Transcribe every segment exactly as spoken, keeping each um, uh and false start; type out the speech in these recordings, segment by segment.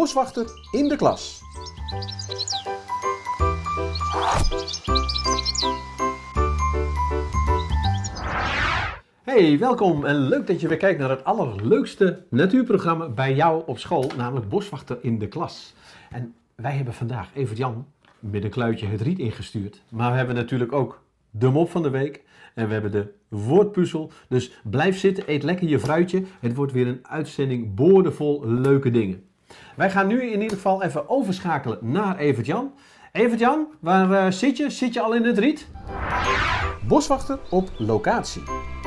boswachter in de klas. Hey, welkom en leuk dat je weer kijkt naar het allerleukste natuurprogramma bij jou op school, namelijk Boswachter in de klas. En wij hebben vandaag Evert-Jan met een kluitje het riet ingestuurd, maar we hebben natuurlijk ook de mop van de week en we hebben de woordpuzzel. Dus blijf zitten, eet lekker je fruitje. Het wordt weer een uitzending boordevol leuke dingen. Wij gaan nu in ieder geval even overschakelen naar Evert-Jan. Evert-Jan, waar uh, zit je? Zit je al in het riet? Boswachter op locatie.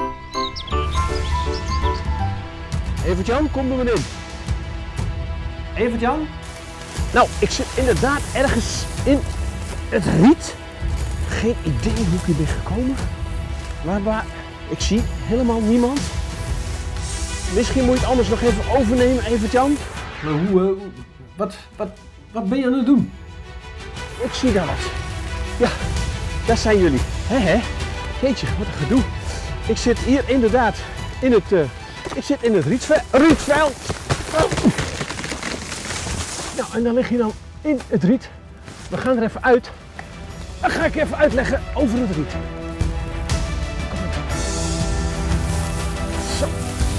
Evert-Jan, kom er maar in. Evert-Jan? Nou, ik zit inderdaad ergens in het riet. Geen idee hoe ik hier ben gekomen. Maar waar, ik zie helemaal niemand. Misschien moet je het anders nog even overnemen, Evert-Jan. Maar hoe, uh, wat, wat, wat ben je aan het doen? Ik zie daar wat. Ja, daar zijn jullie. Hé hé. Jeetje, wat een gedoe. Ik zit hier inderdaad in het, uh, ik zit in het rietve rietveld. Oh. Nou, en dan lig je dan in het riet. We gaan er even uit. Dan ga ik even uitleggen over het riet. Zo.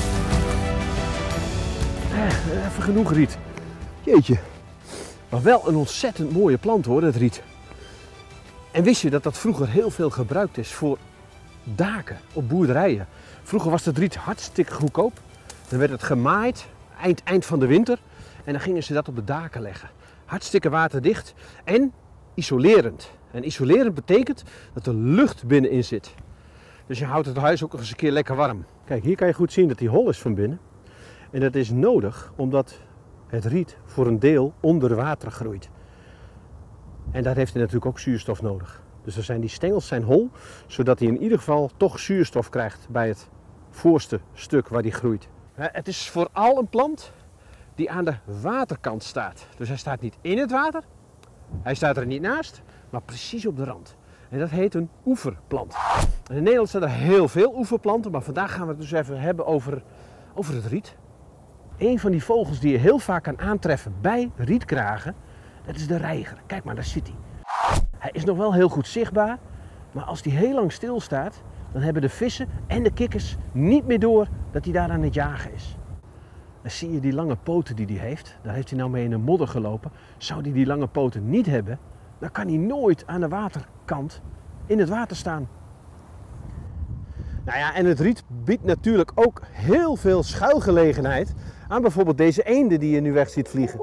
Eh, even genoeg riet. Jeetje. Maar wel een ontzettend mooie plant hoor, het riet. En wist je dat dat vroeger heel veel gebruikt is voor daken op boerderijen? Vroeger was het riet hartstikke goedkoop. Dan werd het gemaaid eind, eind van de winter. En dan gingen ze dat op de daken leggen. Hartstikke waterdicht en isolerend. En isolerend betekent dat er lucht binnenin zit. Dus je houdt het huis ook nog eens een keer lekker warm. Kijk, hier kan je goed zien dat die hol is van binnen. En dat is nodig omdat het riet voor een deel onder water groeit. En daar heeft hij natuurlijk ook zuurstof nodig. Dus er zijn die stengels zijn hol, zodat hij in ieder geval toch zuurstof krijgt bij het voorste stuk waar hij groeit. Het is vooral een plant die aan de waterkant staat. Dus hij staat niet in het water, hij staat er niet naast, maar precies op de rand. En dat heet een oeverplant. En in Nederland zijn er heel veel oeverplanten, maar vandaag gaan we het dus even hebben over, over het riet. Een van die vogels die je heel vaak kan aantreffen bij rietkragen, dat is de reiger. Kijk maar, daar zit hij. Hij is nog wel heel goed zichtbaar, maar als hij heel lang stilstaat, dan hebben de vissen en de kikkers niet meer door dat hij daar aan het jagen is. Dan zie je die lange poten die hij heeft. Daar heeft hij nou mee in de modder gelopen. Zou hij die lange poten niet hebben, dan kan hij nooit aan de waterkant in het water staan. Nou ja, en het riet biedt natuurlijk ook heel veel schuilgelegenheid aan bijvoorbeeld deze eenden die je nu weg ziet vliegen.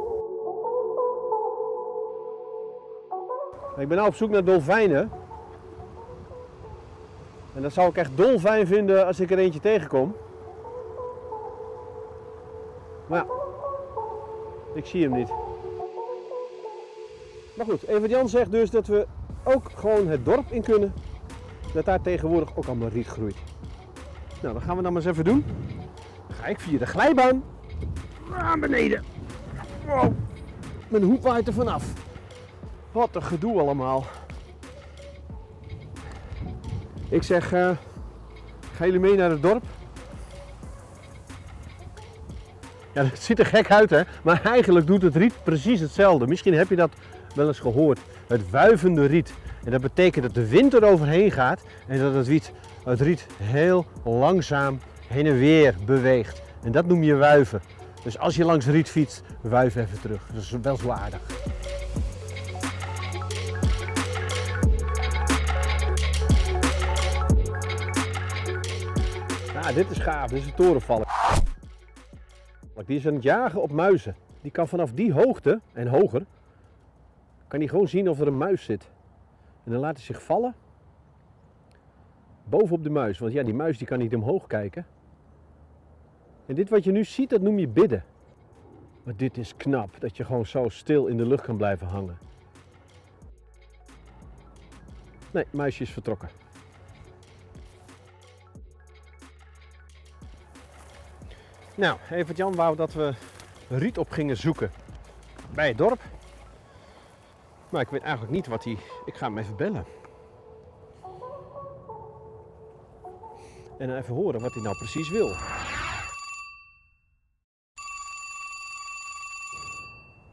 Ik ben nou op zoek naar dolfijnen. En dat zou ik echt dolfijn vinden als ik er eentje tegenkom. Maar ja, ik zie hem niet. Maar goed, Evert-Jan zegt dus dat we ook gewoon het dorp in kunnen. Dat daar tegenwoordig ook allemaal riet groeit. Nou, dat gaan we dan maar eens even doen. Dan ga ik via de glijbaan naar beneden. Wow, mijn hoed waait er vanaf. Wat een gedoe allemaal. Ik zeg, uh, gaan jullie mee naar het dorp? Ja, dat ziet er gek uit hè, maar eigenlijk doet het riet precies hetzelfde. Misschien heb je dat wel eens gehoord. Het wuivende riet. En dat betekent dat de wind er overheen gaat en dat het riet, het riet heel langzaam heen en weer beweegt. En dat noem je wuiven. Dus als je langs riet fietst, wuif even terug. Dat is wel zo aardig. Ja, dit is gaaf. Dit is een torenvalk. Die is aan het jagen op muizen. Die kan vanaf die hoogte en hoger, kan hij gewoon zien of er een muis zit. En dan laat hij zich vallen bovenop de muis. Want ja, die muis die kan niet omhoog kijken. En dit wat je nu ziet, dat noem je bidden. Maar dit is knap, dat je gewoon zo stil in de lucht kan blijven hangen. Nee, muisje is vertrokken. Nou, Evert-Jan wou dat we riet op gingen zoeken bij het dorp. Maar ik weet eigenlijk niet wat hij... Ik ga hem even bellen. En dan even horen wat hij nou precies wil.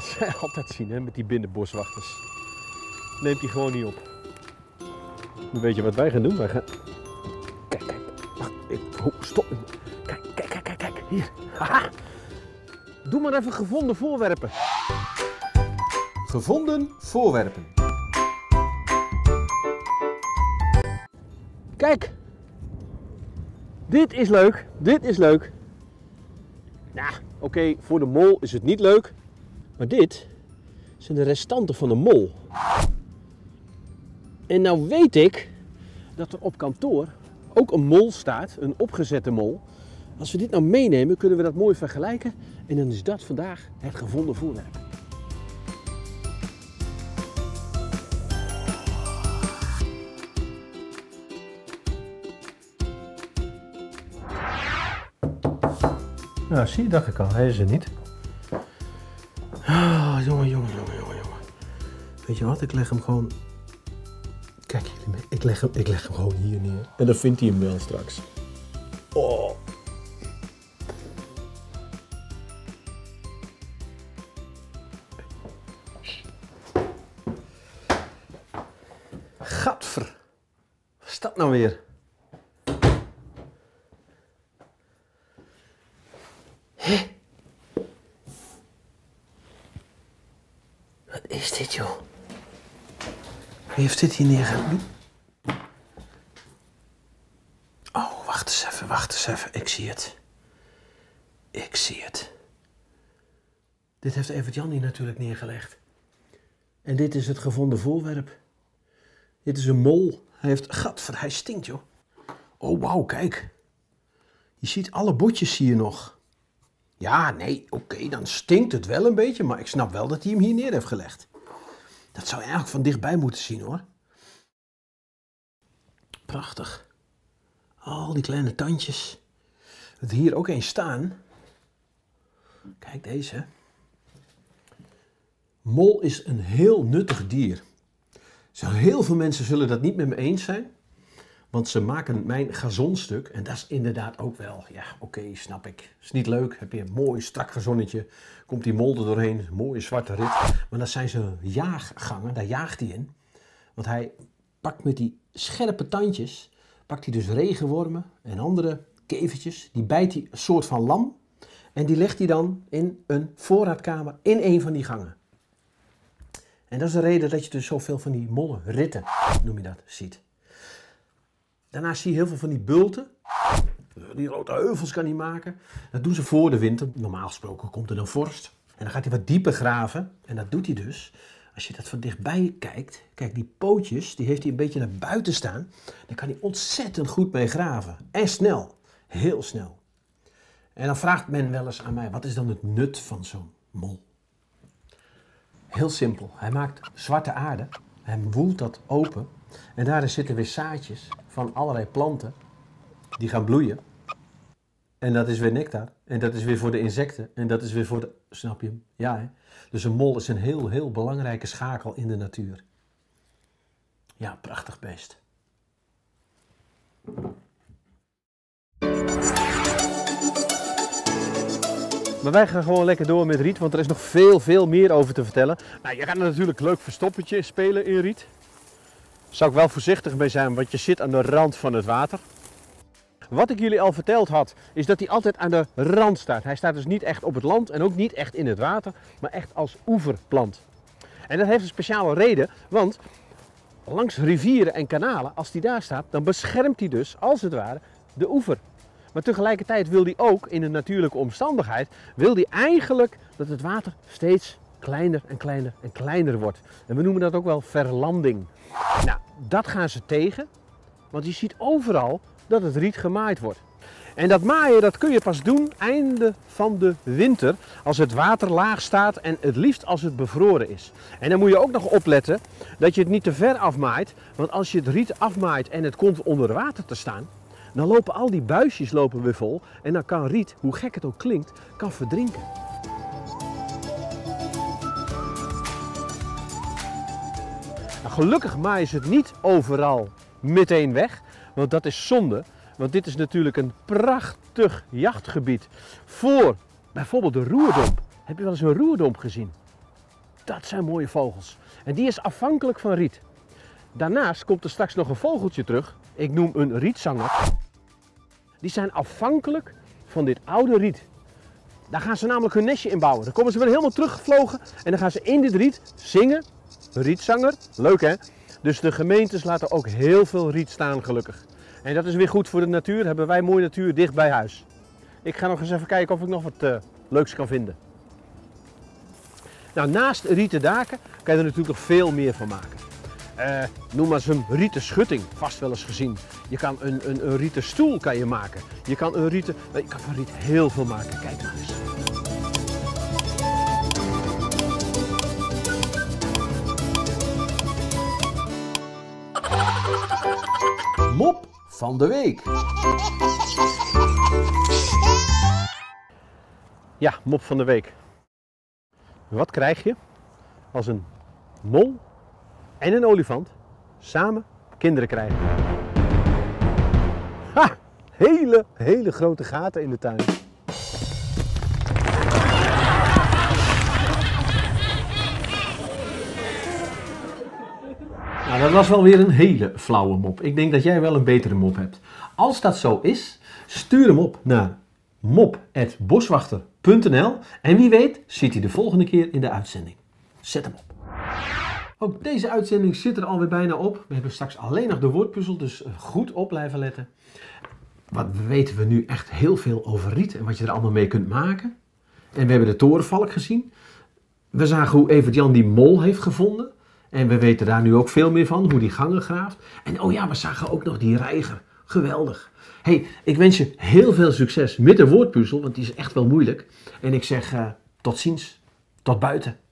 zij altijd zien, hè, met die binnenboswachters. Neemt hij gewoon niet op. Nu weet je wat wij gaan doen? Wij gaan... Kijk, kijk. Wacht, ik... oh, stop. Kijk, kijk, kijk, kijk, kijk. Hier. Haha. Doe maar even gevonden voorwerpen. Gevonden voorwerpen. Kijk. Dit is leuk. Dit is leuk. Nou, oké, okay, voor de mol is het niet leuk. Maar dit zijn de restanten van de mol. En nou weet ik dat er op kantoor ook een mol staat, een opgezette mol. Als we dit nou meenemen, kunnen we dat mooi vergelijken. En dan is dat vandaag het gevonden voorwerp. Nou, zie je, dacht ik al. Hij is er niet. Ah, jongen, jongen, jongen, jongen, jongen. Weet je wat? Ik leg hem gewoon... Kijk jullie, ik leg hem, ik leg hem gewoon hier neer. En dan vindt hij hem wel straks. Oh. Gadver. Wat is dat nou weer? Hé? Wat is dit, joh? Wie heeft dit hier neergelegd? Oh, wacht eens even, wacht eens even. Ik zie het. Ik zie het. Dit heeft Evert-Jan hier natuurlijk neergelegd. En dit is het gevonden voorwerp. Dit is een mol. Hij heeft... Gadver, hij stinkt, joh. Oh, wauw, kijk. Je ziet alle botjes hier nog. Ja, nee, oké, okay, dan stinkt het wel een beetje, maar ik snap wel dat hij hem hier neer heeft gelegd. Dat zou je eigenlijk van dichtbij moeten zien, hoor. Prachtig. Al die kleine tandjes. Dat hier ook eens staan. Kijk deze. Mol is een heel nuttig dier. Zo, heel veel mensen zullen dat niet met me eens zijn. Want ze maken mijn gazonstuk. En dat is inderdaad ook wel. Ja, oké, okay, snap ik. Is niet leuk. Heb je een mooi strak gazonnetje. Komt die mol er doorheen. Een mooie zwarte rit. Maar dat zijn zijn jaaggangen. Daar jaagt hij in. Want hij pakt met die scherpe tandjes. Pakt hij dus regenwormen en andere kevertjes. Die bijt hij een soort van lam. En die legt hij dan in een voorraadkamer in een van die gangen. En dat is de reden dat je dus zoveel van die mollen ritten, noem je dat, ziet. Daarnaast zie je heel veel van die bulten. Die grote heuvels kan hij maken. Dat doen ze voor de winter. Normaal gesproken komt er dan vorst. En dan gaat hij wat dieper graven. En dat doet hij dus. Als je dat van dichtbij kijkt. Kijk, die pootjes, die heeft hij een beetje naar buiten staan. Daar kan hij ontzettend goed mee graven. En snel. Heel snel. En dan vraagt men wel eens aan mij, wat is dan het nut van zo'n mol? Heel simpel. Hij maakt zwarte aarde. Hij woelt dat open. En daarin zitten weer zaadjes van allerlei planten. Die gaan bloeien. En dat is weer nectar. En dat is weer voor de insecten. En dat is weer voor de... Snap je hem? Ja, hè? Dus een mol is een heel, heel belangrijke schakel in de natuur. Ja, prachtig beest. Maar wij gaan gewoon lekker door met riet, want er is nog veel, veel meer over te vertellen. Nou, je gaat natuurlijk leuk verstoppertje spelen in riet. Daar zou ik wel voorzichtig mee zijn, want je zit aan de rand van het water. Wat ik jullie al verteld had, is dat hij altijd aan de rand staat. Hij staat dus niet echt op het land en ook niet echt in het water, maar echt als oeverplant. En dat heeft een speciale reden, want langs rivieren en kanalen, als hij daar staat, dan beschermt hij dus, als het ware, de oever. Maar tegelijkertijd wil hij ook, in een natuurlijke omstandigheid, wil hij eigenlijk dat het water steeds kleiner en kleiner en kleiner wordt. En we noemen dat ook wel verlanding. Nou, dat gaan ze tegen, want je ziet overal dat het riet gemaaid wordt. En dat maaien, dat kun je pas doen einde van de winter, als het water laag staat en het liefst als het bevroren is. En dan moet je ook nog opletten dat je het niet te ver afmaait, want als je het riet afmaait en het komt onder water te staan, dan lopen al die buisjes lopen weer vol en dan kan riet, hoe gek het ook klinkt, kan verdrinken. Nou, gelukkig maaien ze het niet overal meteen weg, want dat is zonde. Want dit is natuurlijk een prachtig jachtgebied voor bijvoorbeeld de roerdomp. Heb je wel eens een roerdomp gezien? Dat zijn mooie vogels. En die is afhankelijk van riet. Daarnaast komt er straks nog een vogeltje terug. Ik noem een rietzanger. Die zijn afhankelijk van dit oude riet. Daar gaan ze namelijk hun nestje in bouwen. Dan komen ze weer helemaal teruggevlogen en dan gaan ze in dit riet zingen. Een rietzanger, leuk hè? Dus de gemeentes laten ook heel veel riet staan gelukkig. En dat is weer goed voor de natuur. Hebben wij mooie natuur dicht bij huis. Ik ga nog eens even kijken of ik nog wat uh, leuks kan vinden. Nou, naast rieten daken kan je er natuurlijk nog veel meer van maken. Uh, noem maar eens een rieten schutting, vast wel eens gezien. Je kan een, een, een rieten stoel kan je maken. Je kan een rieten, je kan van riet heel veel maken. Kijk maar eens. Mop van de week. Ja, mop van de week. Wat krijg je als een mol en een olifant samen kinderen krijgen? Ha! Hele, hele grote gaten in de tuin. Nou, dat was wel weer een hele flauwe mop. Ik denk dat jij wel een betere mop hebt. Als dat zo is, stuur hem op naar mop at boswachter punt n l en wie weet zit hij de volgende keer in de uitzending. Zet hem op. Ook deze uitzending zit er alweer bijna op. We hebben straks alleen nog de woordpuzzel, dus goed op blijven letten. Wat weten we nu echt heel veel over riet en wat je er allemaal mee kunt maken. En we hebben de torenvalk gezien. We zagen hoe Evert Jan die mol heeft gevonden. En we weten daar nu ook veel meer van, hoe die gangen graaft. En oh ja, we zagen ook nog die reiger. Geweldig. Hey, ik wens je heel veel succes met de woordpuzzel, want die is echt wel moeilijk. En ik zeg uh, tot ziens, tot buiten.